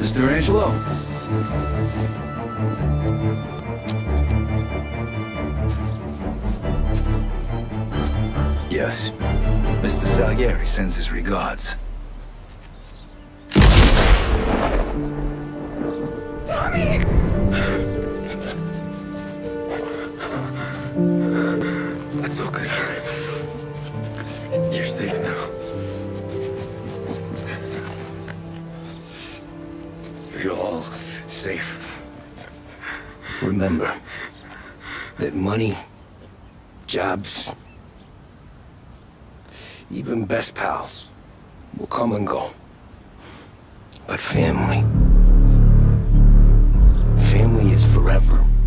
Mr. Angelo. Yes. Mr. Salieri sends his regards. Tommy! That's okay. You're safe now. You're all safe. Remember that money, jobs, even best pals will come and go. But family is forever.